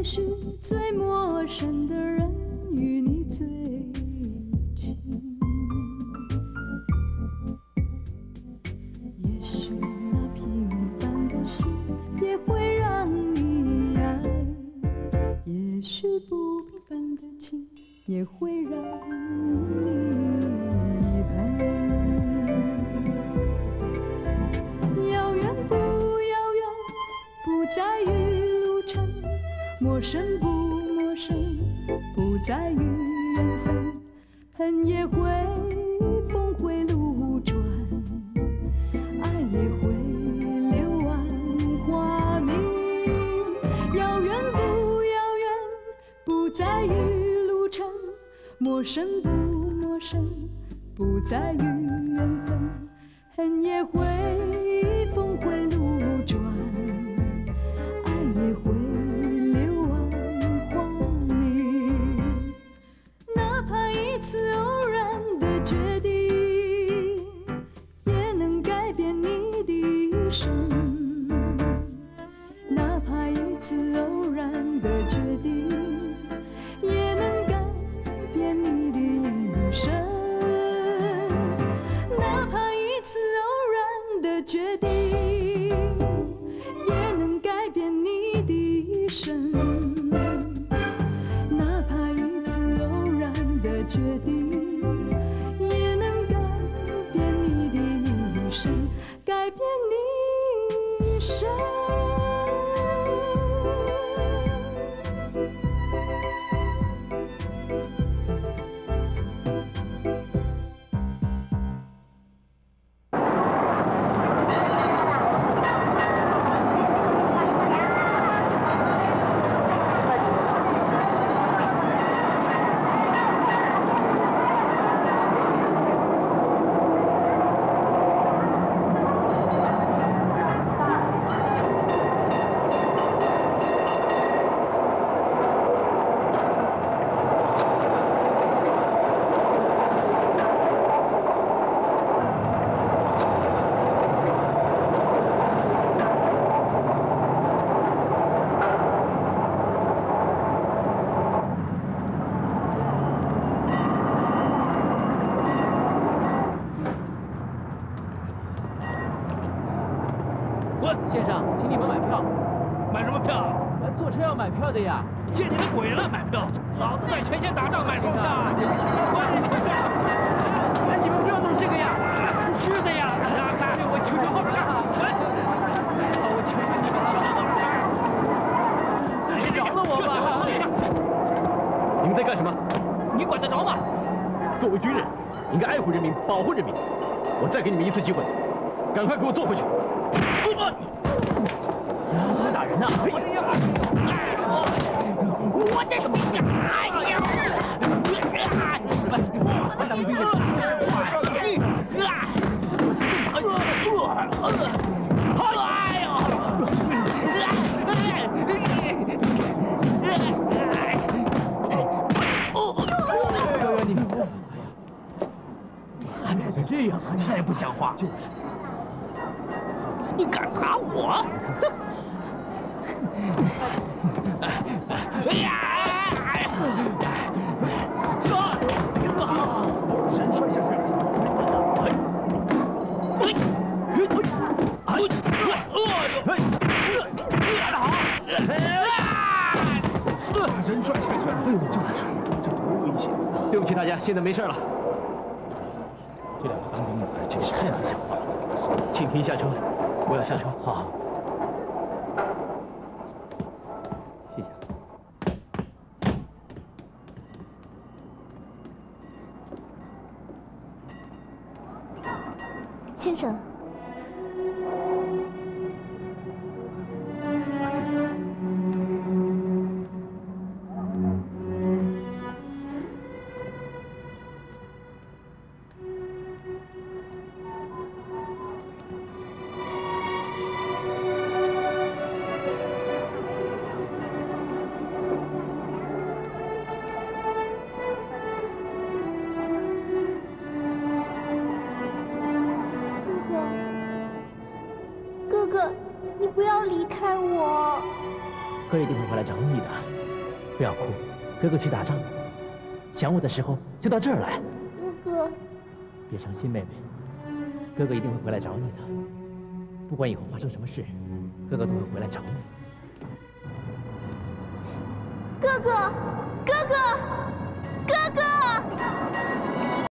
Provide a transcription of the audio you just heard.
许最陌生的人与你最亲，也许那平凡的心也会让你爱，也许不平凡的情也会让你恨。遥远不遥远，不在于路程。 陌生不陌生，不在于缘分，恨也会峰回路转，爱也会柳暗花明。遥远不遥远，不在于路程，陌生不陌生，不在于缘分，恨也会峰回路转，爱也会。 一次偶然的决定，也能改变你的一生。哪怕一次偶然的决定，也能改变你的一生。哪怕一次偶然的决定，也能改变你的一生。 决定也能改变你的一生，改变你一生。 先生，请你们买票。 买什么票？ 坐车要买票的呀。 见你们鬼了，买票！老子在前线打仗，买什么票啊？ 哎，你们不要弄这个呀，出事的呀！ 让开！我求求后边看，滚！ 我求求你们了，你饶了我吧！ 你们在干什么？ 你管得着吗？ 作为军人，应该爱护人民，保护人民。我再给你们一次机会，赶快给我坐回去！ 你怎么打人呢？ 我这个兵干！ 当兵的都是坏。你这样， 再不像话！就是。 你敢打我？哎呀！人摔下去了，打得好！人摔下去了，哎呦，这多危险！ 对不起大家，现在没事了。 这两个当兵的真是太不像话了。 请停下车。 我要下车。 好， 谢谢。 先生， 哥哥，你不要离开我。 哥一定会回来找你的。 不要哭，哥哥去打仗，想我的时候就到这儿来。 哥哥， 别伤心，妹妹，哥哥一定会回来找你的。不管以后发生什么事，哥哥都会回来找你。 哥哥，哥哥，哥哥！